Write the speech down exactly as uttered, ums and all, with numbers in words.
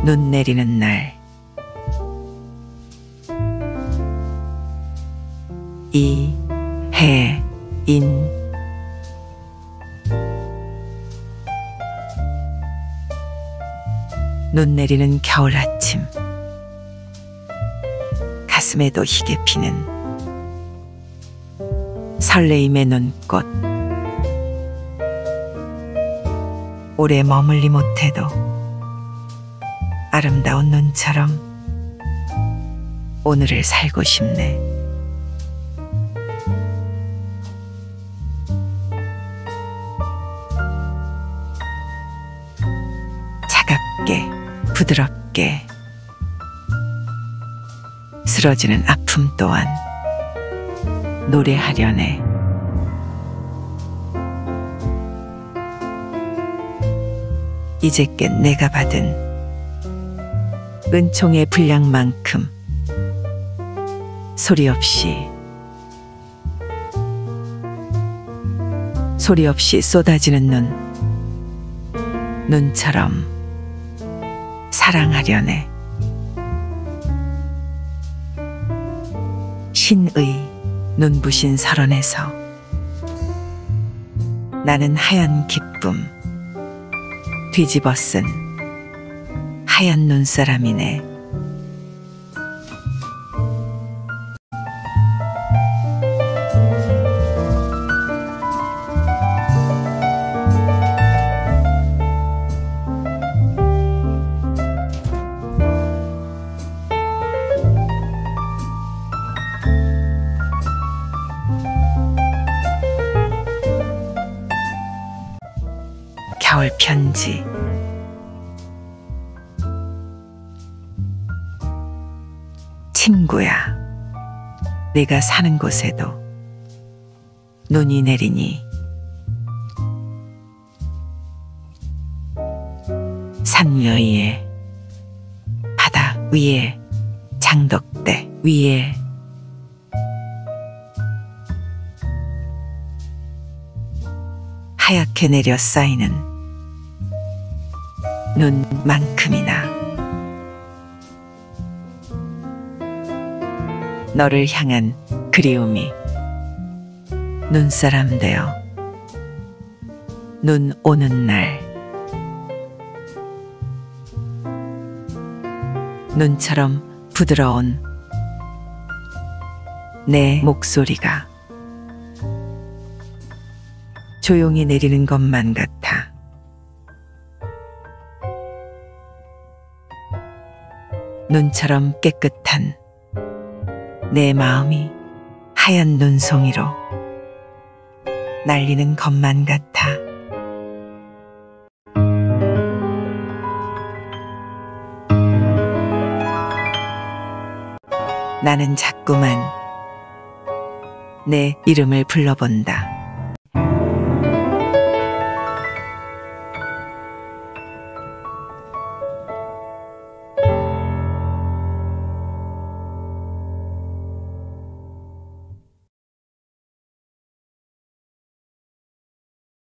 눈 내리는 날, 이, 해, 인. 눈 내리는 겨울 아침, 가슴에도 희게 피는 설레임의 눈꽃. 오래 머물리 못해도 아름다운 눈처럼 오늘을 살고 싶네. 차갑게 부드럽게 쓰러지는 아픔 또한 노래하려네. 이제껏 내가 받은 은총의 분량만큼 소리 없이 소리 없이 쏟아지는 눈, 눈처럼 사랑하려네. 신의 눈부신 설원에서 나는 하얀 기쁨 뒤집어 쓴 하얀 눈사람이네. 겨울 편지. 친구야, 네가 사는 곳에도 눈이 내리니 산 위에, 바다 위에, 장독대 위에 하얗게 내려 쌓이는 눈만큼이나 너를 향한 그리움이 눈사람 되어 눈 오는 날, 눈처럼 부드러운 내 목소리가 조용히 내리는 것만 같아. 눈처럼 깨끗한 내 마음이 하얀 눈송이로 날리는 것만 같아. 나는 자꾸만 내 이름을 불러본다.